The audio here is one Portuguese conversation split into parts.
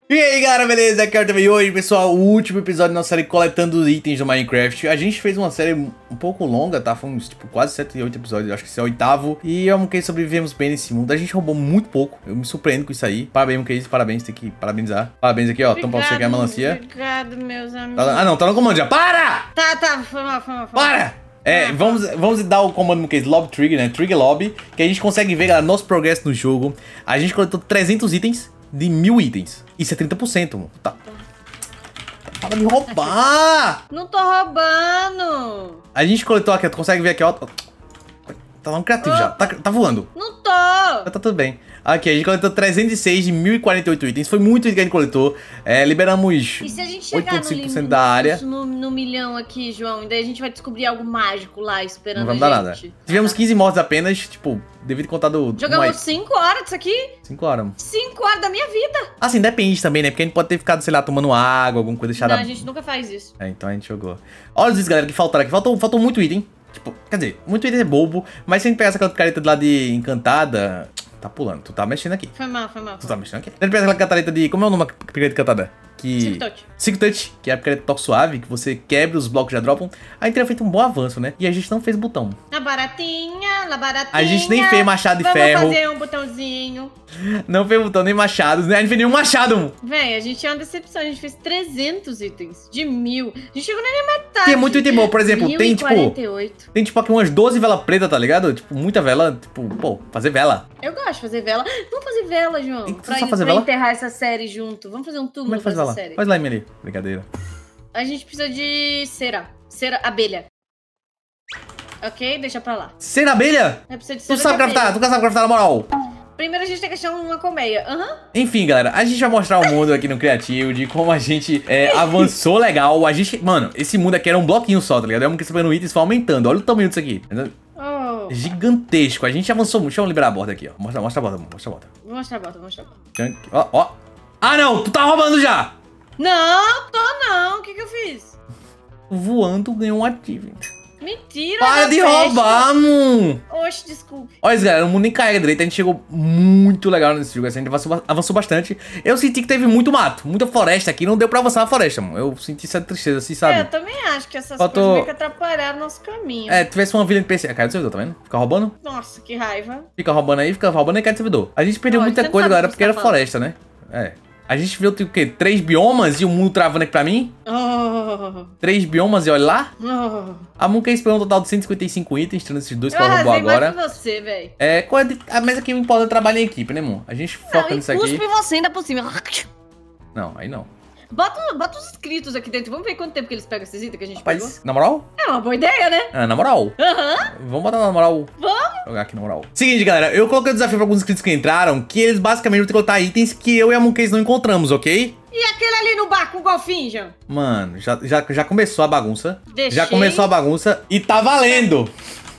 E aí galera, beleza? Aqui é o Arthur e hoje, pessoal, o último episódio da nossa série Coletando Itens do Minecraft. A gente fez uma série um pouco longa, tá? Foi uns, tipo, quase 7 ou 8 episódios, acho que esse é o 8º. E eu, Monkey, sobrevivemos bem nesse mundo. A gente roubou muito pouco, eu me surpreendo com isso aí. Parabéns, Monkey, parabéns, tem que parabenizar. Parabéns aqui, ó, então pra você que é a melancia. Obrigado, meus amigos. Ah não, tá no comando já, para! Tá, foi mal. Para! Vamos dar o comando no case Lobby Trigger, né? Trigger Lobby, que a gente consegue ver, galera, nosso progresso no jogo. A gente coletou 300 itens de 1000 itens. Isso é 30%, mano. Tá. Para de roubar! Não tô roubando. A gente coletou aqui, tu consegue ver aqui, ó. Tá lá um criativo já. Tá voando. Não tô. Tá tudo bem. Aqui, a gente coletou 306 de 1048 itens. Foi muito item que a gente coletou. Liberamos E se a gente chegar 85% da área. No milhão aqui, João, e daí a gente vai descobrir algo mágico lá esperando Não vai a dar gente. nada. Tivemos 15 mortes apenas, tipo, devido contar do... Jogamos 5 horas disso aqui? 5 horas. 5 horas da minha vida. Assim, depende também, né? Porque a gente pode ter ficado, sei lá, tomando água, alguma coisa deixada. Não, a gente nunca faz isso. Então a gente jogou. Olha os itens, galera, que faltaram aqui. Faltou muito item. Tipo, quer dizer, muito item é bobo. Mas se a gente pegar essa careta de lá de encantada... Tá pulando, tu tá mexendo aqui. Foi mal. Tu tá mexendo aqui. A gente pega aquela cantareta de... Como é o nome da picareta encantada? Silk Touch, que é a picareta toque suave, que você quebra, os blocos já dropam. A gente teria feito um bom avanço, né? E a gente não fez botão. Na baratinha. A gente nem fez machado de ferro. Vamos fazer um botãozinho. Não fez botão nem machados, né? A gente fez nenhum machado. Véi, a gente é uma decepção. A gente fez 300 itens de 1000. A gente chegou nem na metade. Tem muito item bom, por exemplo, tem tipo... 1048. Tem tipo aqui umas 12 velas pretas, tá ligado? Tipo, muita vela, tipo, pô, fazer vela. Eu gosto de fazer vela. Vamos fazer vela, João. Fazer pra vela? enterrar essa série junto. Vamos fazer um túmulo Como é que faz dessa vela? série. Faz lá, Emily. Brincadeira. A gente precisa de cera. Cera abelha. Ok? Deixa pra lá. Cera abelha? Precisa de cera Tu sabe de abelha. craftar, tu sabe craftar na moral. Primeiro a gente tem que achar uma colmeia. Enfim, galera, a gente vai mostrar o mundo aqui no Criativo, de como a gente avançou legal. A gente, mano, esse mundo aqui era um bloquinho só, tá ligado? É um que você pegando itens, foi aumentando. Olha o tamanho disso aqui. Oh. Gigantesco. A gente avançou muito. Deixa eu liberar a borda aqui, ó. Mostra a borda, mostra a borda. Vou mostrar a bota. Ó. Ah, não! Tu tá roubando já! Não, tô não. O que eu fiz? Voando ganhou um achievement. Mentira, Para de roubar, mano! Oxe, desculpe. Olha isso, galera, o mundo nem carrega direito. A gente chegou muito legal nesse jogo. Assim, a gente avançou bastante. Eu senti que teve muito mato, muita floresta aqui. Não deu pra avançar na floresta, mano. Eu senti essa tristeza, assim, sabe? Eu também acho que essas coisas meio que atrapalharam nosso caminho. Tivesse uma vila NPC. Caiu do servidor, tá vendo? Fica roubando. Nossa, que raiva. Fica roubando aí e cai do servidor. A gente perdeu muita coisa, galera, porque era floresta, né? A gente viu, tipo, o quê? 3 biomas e o mundo travando aqui pra mim? 3 biomas e olha lá. A Monkey esperou um total de 155 itens, tirando esses dois que ela roubou agora. Mais que você, velho. Mas aqui importa é trabalho em equipe, né, amor? A gente foca nisso aqui. Cuspe você ainda por cima. Não, aí não. Bota os inscritos aqui dentro. Vamos ver quanto tempo que eles pegam esses itens que a gente pegou. Na moral? É uma boa ideia, né? Na moral. Vamos botar na moral. Vamos. Jogar aqui na moral. Seguinte, galera. Eu coloquei o desafio pra alguns inscritos que entraram, que eles basicamente vão ter que coletar itens que eu e a Monkey não encontramos, ok? E aquele ali no barco, o golfinho, João? Mano, já começou a bagunça. Deixei. Já começou a bagunça e tá valendo.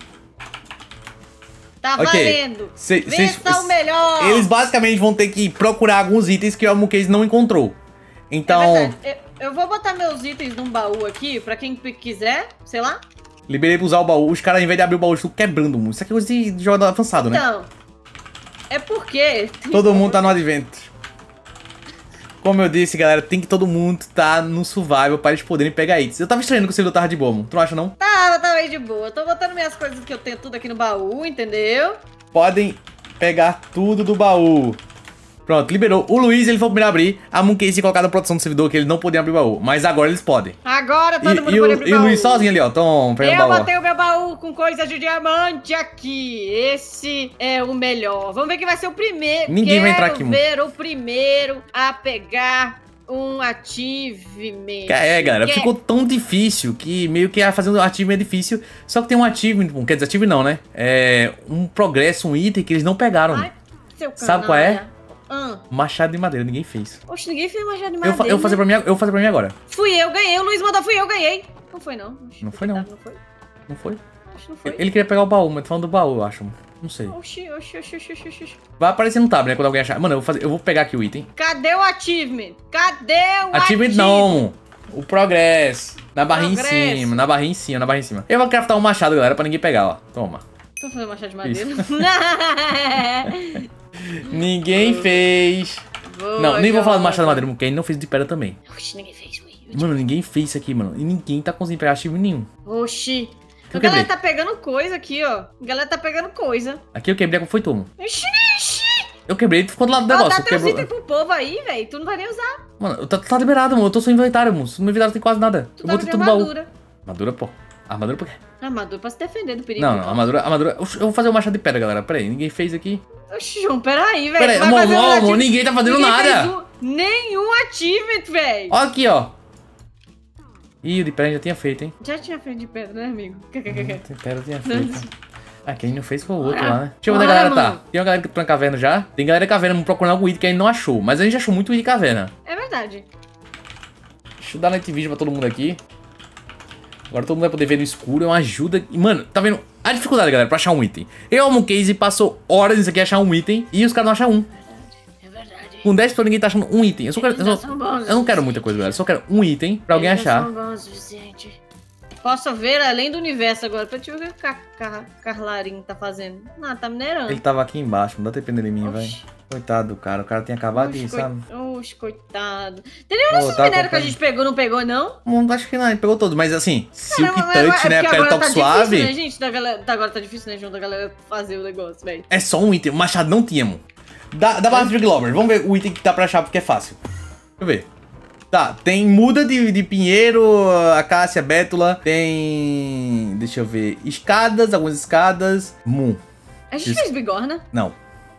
Tá valendo. Vença o melhor. Eles basicamente vão ter que procurar alguns itens que o Monkey não encontrou. Então... Eu vou botar meus itens num baú aqui, pra quem quiser, sei lá. Liberei pra usar o baú. Os caras, ao invés de abrir o baú, estão quebrando muito. Isso aqui é coisa de jogo avançado, né? Então, é porque... Todo mundo tá no advento. Como eu disse, galera, tem que todo mundo tá no survival para eles poderem pegar itens. Eu tava estranhando que o servidor tava de boa, mano. Tu não acha, não? Tava bem de boa. Eu tô botando minhas coisas que eu tenho tudo aqui no baú, entendeu? Podem pegar tudo do baú. Pronto, liberou. O Luiz, ele foi o primeiro a abrir. A Monkey se colocar na produção do servidor, que eles não podiam abrir o baú. Mas agora eles podem. Agora todo mundo pode abrir o baú. E o Luiz sozinho ali, ó. Tom, pegando o baú. Eu botei o meu baú com coisa de diamante aqui. Esse é o melhor. Vamos ver quem vai ser o primeiro. Ninguém vai entrar aqui, mano. Quero ver o primeiro a pegar um achievement. Galera, ficou tão difícil que meio que fazer um achievement é difícil. Só que tem um achievement, quer dizer, achievement não, né? É um progresso, um item que eles não pegaram. Ai, seu canalha. Sabe qual é? Machado de madeira, ninguém fez. Oxe, ninguém fez machado de madeira. Eu vou fazer pra mim agora. Fui eu, ganhei. O Luiz mandou, fui eu, ganhei. Não foi, não. Oxe, não foi, não. Não foi? Não foi? Acho que não foi. Ele queria pegar o baú, mas tô falando do baú, eu acho. Não sei. Oxi. Vai aparecer no tab, né? Quando alguém achar. Mano, eu vou pegar aqui o item. Cadê o achievement? Cadê o achievement? Não. O progresso. Na barrinha em cima, na barrinha em cima. Eu vou craftar um machado, galera, pra ninguém pegar, ó. Toma. Tô fazendo machado de madeira. Ninguém fez. Não, nem vou falar do machado de madeira, porque ele não fez de pedra também. Oxi, ninguém fez. Mano, ninguém fez isso aqui, mano. E ninguém tá conseguindo pegar achievement nenhum. Oxi. Eu A galera quebrei. tá pegando coisa aqui, ó. A galera tá pegando coisa. Aqui eu quebrei, foi tu, mano. Oxi. Eu quebrei e ficou do lado do Ó, negócio. dá teus Quebrou. itens pro povo aí, velho. Tu não vai nem usar. Mano, tá liberado, mano. Eu tô só inventário, mano. No meu inventário tem quase nada. Tu Eu tá botei de tudo no baú. armadura. Armadura, pô. Armadura por quê? Armadura pra se defender do perigo. Não, armadura. Eu vou fazer o machado de pedra, galera. Pera aí, ninguém fez aqui. Oxi, João, peraí, velho. Pera aí, Tu vai fazer um amor, achievement- ninguém tá fazendo Ninguém nada. fez nenhum achievement, velho. Ó aqui, ó. Ih, o de pedra já tinha feito, hein? Já tinha feito de pedra, né, amigo? De pedra tinha feito. Ah, quem não fez foi o outro lá, né? Deixa eu ver Bora, onde a galera tá. mano. Tem uma galera que tá na caverna já. Tem galera da caverna procurando algum item que a gente não achou. Mas a gente achou muito item de caverna. É verdade. Deixa eu dar night vision pra todo mundo aqui. Agora todo mundo vai poder ver no escuro. É uma ajuda. E, mano, tá vendo a dificuldade, galera, pra achar um item? Eu, Amon Case, passou horas nisso aqui achar um item. E os caras não acham um. É verdade. Com 10 pessoas ninguém tá achando um item. Eles são bons, Eu não quero muita coisa, galera. Eu só quero um item pra alguém Eles achar. são bons o suficiente. Posso ver além do universo agora. Pra te ver o que o Carlarinho tá fazendo. Ah, tá minerando. Ele tava aqui embaixo. Não dá tempo de mim, vai. Oxi. Coitado do cara. O cara tinha acabado de, sabe? Oxe, coitado. Tem nenhum desses tá minérios que a acompanhando. gente pegou, não pegou, não? Não, acho que não, ele pegou todos. Mas assim, Silk Caramba, Touch, né? porque Pele agora Top tá Suave. difícil, né, gente? Agora tá difícil, né, João? Da galera fazer o negócio, velho. É só um item. O machado não tinha, mano. Dá base de Glover. Vamos ver o item que tá pra achar, porque é fácil. Deixa eu ver. Tá, tem muda de pinheiro, acácia, bétula. Tem... Deixa eu ver. Escadas, algumas escadas. Moon. A gente Isso. fez bigorna? Não.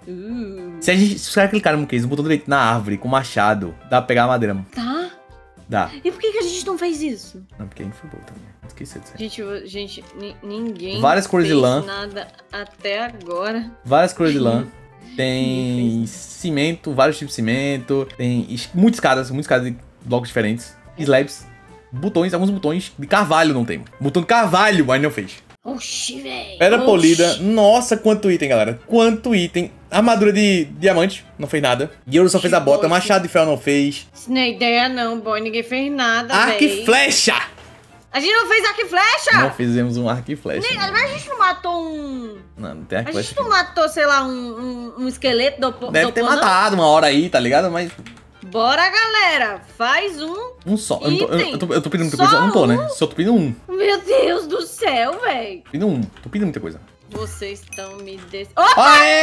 Se os caras clicarem no case, no botão direito na árvore, com machado, dá pra pegar a madeira, mano. Tá. Dá. E por que a gente não fez isso? Não, porque a gente foi bom também. Esqueci disso. Gente, ninguém Várias cores de fez lã. nada até agora. Várias cores de lã. Tem cimento, vários tipos de cimento. Tem muitas escadas de blocos diferentes. Slabs. Botões, alguns botões de carvalho não tem. Botão de carvalho, mas não fez. Oxi, velho. Pedra polida. Nossa, quanto item, galera. Quanto item. Armadura de diamante, não fez nada. Guilherme só fez a bota. Poxa. Machado de ferro não fez. Isso não é ideia não, boy. Ninguém fez nada, Arco e velho. flecha. A gente não fez arco e flecha? Não fizemos um arco e flecha. Nem, né? mas a gente não matou um... Não tem arco A e gente flecha. não matou, sei lá, um esqueleto do Deve ter não? matado uma hora aí, tá ligado? Mas Bora, galera. Faz um. um só. Item. Eu tô pedindo muita Só coisa. Eu não tô, né? um? Só tô pedindo um. Meu Deus do céu, velho. Pedindo um. Tô pedindo muita coisa. Vocês estão me des... Oh!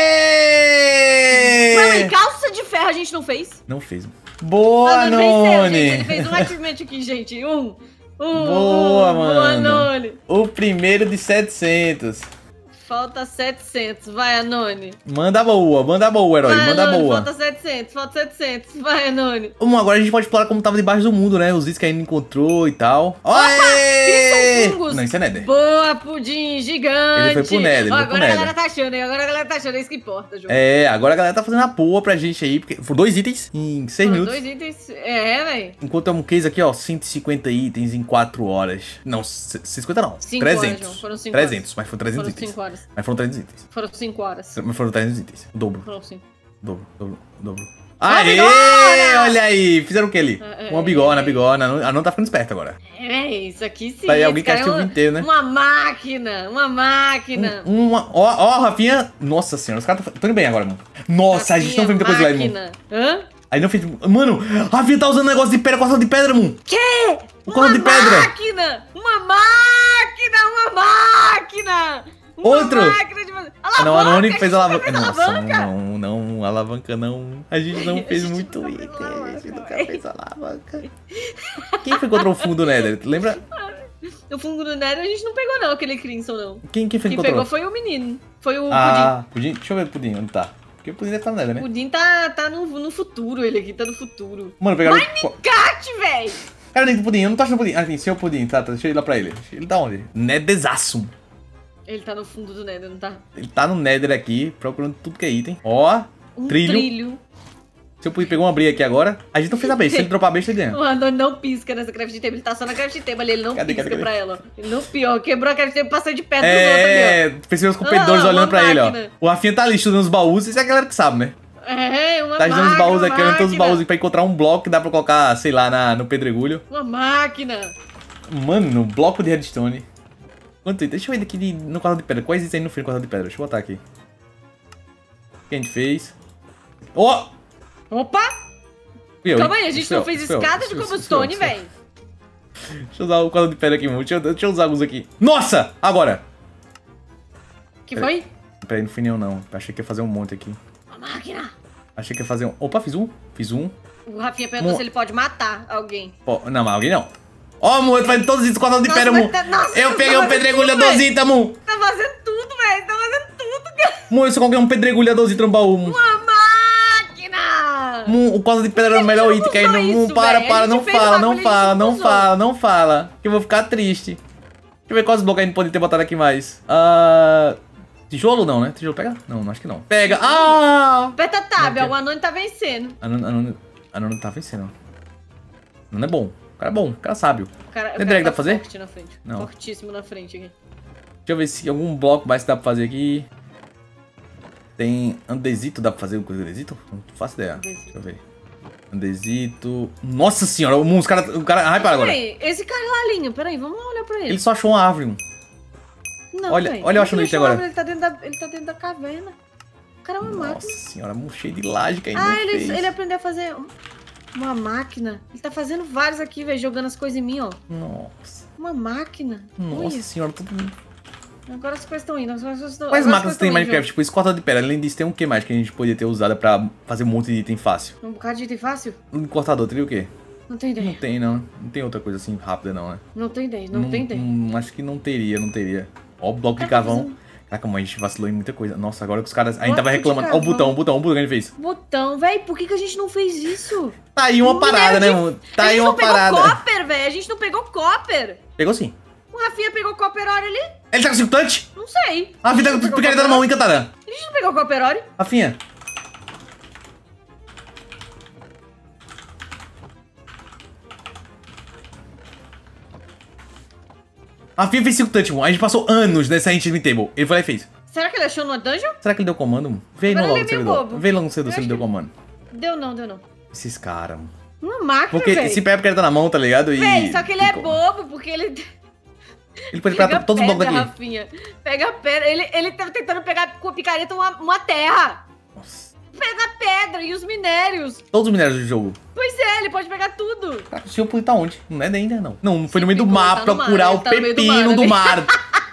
Aê! Mano, e calça de ferro a gente não fez? Não fez. Boa, Ah, não venceu, gente. Ele Noni! fez um achievement aqui, gente. Boa, Boa, mano. Noni. O primeiro de 700. Falta 700. Vai, Anone. Manda boa, herói. Vai, Manda Anone. boa. Falta 700. Vai, Anone. Vamos, agora a gente pode explorar como tava debaixo do mundo, né? Os itens que a gente encontrou e tal. Eles são fungos. Não, isso é Nether. Boa, pudim gigante. Ele foi pro Nether, ele Ó, foi pro agora a Nether. galera tá achando, hein? Agora a galera tá achando. É isso que importa, João. É, agora a galera tá fazendo a boa pra gente aí. Porque foram 2 itens em 6 Foram minutos. 2 itens. É, velho. Enquanto é um case aqui, ó, 150 itens em 4 horas. Não, 50 não. 5 horas, 300. João. Foram 5 300, mas foram 300 Foram itens. 5 horas. Mas foram 300 itens. Foram 5 horas. Mas foram 300 itens. O dobro. Foram 5. Dobro. Ah, Aê! bigorna! Olha aí! Fizeram o que ali? Uma bigorna. A não tá ficando esperta agora. É, isso aqui sim. Tá aí esse alguém que cara assistiu o vídeo inteiro, né? Uma máquina. Ó, Rafinha. Nossa senhora, os caras tão indo bem agora, mano. Nossa, a gente não fez muita coisa lá, irmão. Máquina. Hã? Aí não fez. Mano, a Rafinha tá usando negócio de pedra, cortador de pedra, mano. Quê? O cortador de pedra. Uma máquina! Outro. Máquina de fazer... Não, a Noni fez a gente alavanca. nunca fez Nossa, alavanca. não, alavanca não. A gente não A fez gente muito nunca fez item, a gente alavanca, nunca véi. fez alavanca. Quem foi contra o fundo do Nether? Tu lembra? O fungo do Nether a gente não pegou não, aquele Crimson não. Quem foi Quem contra pegou foi o menino. Foi o Pudim. Ah, Pudim. Deixa eu ver o Pudim, onde tá? Porque o Pudim deve estar no Nether, O né? Pudim tá no futuro, ele aqui tá no futuro. Mano, pegaram... Cat, véi! Cara, nem do Pudim, eu não tô achando o Pudim. Ah, tem seu Pudim, tá, deixa eu ir lá pra ele. Ele tá onde? Netherzaço. Ele tá no fundo do Nether, não tá? Ele tá no Nether aqui, procurando tudo que é item. Ó, trilho. Se eu pegar uma briga aqui agora, a gente não fez a besta. Se ele dropar a besta, ele ganha. O Andoni não pisca nessa craft table, ele tá só na craft table ali, ele não Cadê? pisca pra ela. ó. Ele não pior, quebrou a craft table e passou de perto dos Percebeu os competidores Ah, olhando uma pra ele, ó. máquina. O Rafinha tá ali estudando os baús, isso é a galera que sabe, né? outros. É, uma Tá estudando os baús aqui, olhando todos os baús máquina. aqui pra encontrar um bloco que dá pra colocar, sei lá, no pedregulho. Uma máquina. Mano, bloco de redstone. Quanto item? Deixa eu ver daqui no quadro de pedra. Quais itens aí no fim do quadro de pedra? Deixa eu botar aqui. O que a gente fez? Ó! Opa! Calma aí, a gente não fez escada de cobblestone, velho. Deixa eu usar o quadro de pedra aqui, deixa eu usar alguns aqui. Nossa! Agora! Que foi? Peraí, não fui nem eu não. Achei que ia fazer um monte aqui. Uma máquina. Achei que ia fazer um... Opa, fiz um. Fiz um. O Rafinha perguntou se ele pode matar alguém. Pô, não, mas alguém não. Ó, Mu, eu tô fazendo todos esses quadrados de pedra, Mu. Eu peguei um pedregulhadorzinho, Mu. Tá fazendo tudo, velho. Tá fazendo tudo, cara. Mu, eu só coloquei um pedregulhadorzinho no baú, Mu. Uma máquina. Mu, o quadro de pedra era o melhor item que ainda. Mu, para, não fala. Que eu vou ficar triste. Deixa eu ver quais blocos a gente pode ter botado aqui mais. Tijolo não, né? Tijolo pega? Não, acho que não. Pega. Aperta tab, o Anônimo tá vencendo. Anônimo tá vencendo. Não é bom. O cara é bom, o cara é sábio. Tem drag dá pra fazer? Forte na frente. Não. Fortíssimo na frente aqui. Deixa eu ver se algum bloco mais dá pra fazer aqui. Tem andesito, dá pra fazer alguma coisa de andesito? Não faço ideia. Deixa eu ver. Andesito. Nossa senhora, os cara. O cara. Ai, para agora. Peraí, esse carlalinho, peraí, vamos lá olhar pra ele. Ele só achou uma árvore. Não, olha eu achando isso agora. Ele tá dentro da caverna. O cara é uma máquina. Nossa senhora, cheio de laje que ainda ele aprendeu a fazer uma máquina. Ele tá fazendo vários aqui, velho, jogando as coisas em mim, ó. Nossa. Uma máquina. Nossa senhora, tudo. Agora as coisas estão indo. Quais máquinas tem em Minecraft? Tipo, esse cortador de pedra. Além disso, tem um que mais que a gente poderia ter usado pra fazer um monte de item fácil? Um bocado de item fácil? Um cortador, teria o quê? Não tem ideia. Não tem, não. Não tem outra coisa assim rápida, não, né? Não tem ideia, não tem ideia. Acho que não teria. Ó, o bloco de carvão. Caraca, mãe, a gente vacilou em muita coisa. Nossa, agora que os caras... A gente tava reclamando. Ó, o botão que a gente fez. Botão, velho, por que a gente não fez isso? Tá aí uma parada, né, mano? Tá aí uma parada. A gente não pegou copper, velho. A gente não pegou copper. Pegou sim. O Rafinha pegou copper ore ali? Ele tá com 5 touch? Não sei. A vida porque ele tá na mão encantada. A gente não pegou copper ore? Rafinha. Rafinha fez 5 touch, mano. A gente passou anos nessa Enchantment Table. Ele foi lá e fez. Será que ele achou numa dungeon? Será que ele deu comando, mano? Vê logo no servidor. Vê logo no servidor se ele deu comando. Deu não. Esses caras, mano. Uma máquina, porque véio. se pega porque ele tá na mão, tá ligado? Véi, só que ele é bobo, porque ele... Ele pode pegar todos os blocos daqui. Rafinha. Pega pedra. Ele tá tentando pegar com a picareta uma terra. Nossa. Pega pedra e os minérios. Todos os minérios do jogo. Pois é, ele pode pegar tudo. Cara, o senhor tá onde? Não é ainda, não. Não foi no meio do mar procurar o pepino do mar.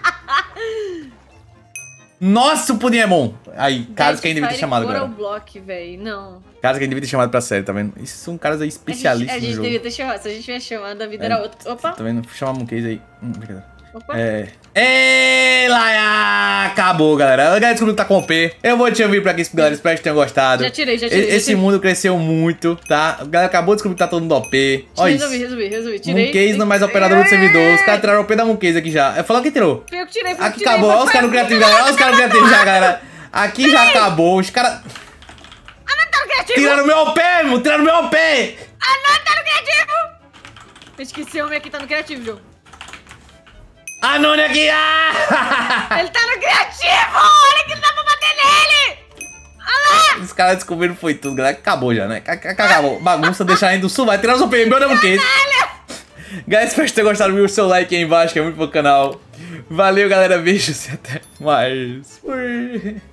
Nossa, o pudim é bom. Aí, caras que a gente devia ter chamado, galera. Block, velho. Não. Caras que a gente devia ter chamado pra série, tá vendo? Esses são caras aí especialistas no jogo. A gente devia ter chamado. Se a gente tivesse chamado, a vida era outra. Opa. Tá vendo? Chamar um case aí. Brincadeira. Opa. Ei, Laia! Acabou, galera. A galera descobriu que tá com OP. Eu vou te ouvir pra aqui, galera. Espero que tenham gostado. Já tirei. Esse mundo cresceu muito, tá? A galera acabou de descobrir que tá todo mundo OP. Ó isso. Resolvi. Tirei. Mooncase não é mais operador do servidor. Os caras tiraram o OP da Mooncase aqui já. Falou que tirou. Foi eu que tirei. Aqui acabou. Olha os caras criativos, galera. Olha os caras criativos já, galera. Aqui já acabou. Os caras... não tá no criativo. Tiraram meu OP, irmão. Tiraram meu OP. Não tá no criativo. Esqueci o homem aqui tá no criativo, João. Anônimo aqui! Ele tá no criativo! Olha que dá pra bater nele! Ah! Os caras descobriram foi tudo, galera. Acabou já, né? Acabou. Bagunça, deixar indo sul, vai tirar os OP, meu Deus, que isso? Galera, espero que tenham gostado. Viu o seu like aí embaixo, que é muito pro canal. Valeu, galera. Beijos e até mais. Fui.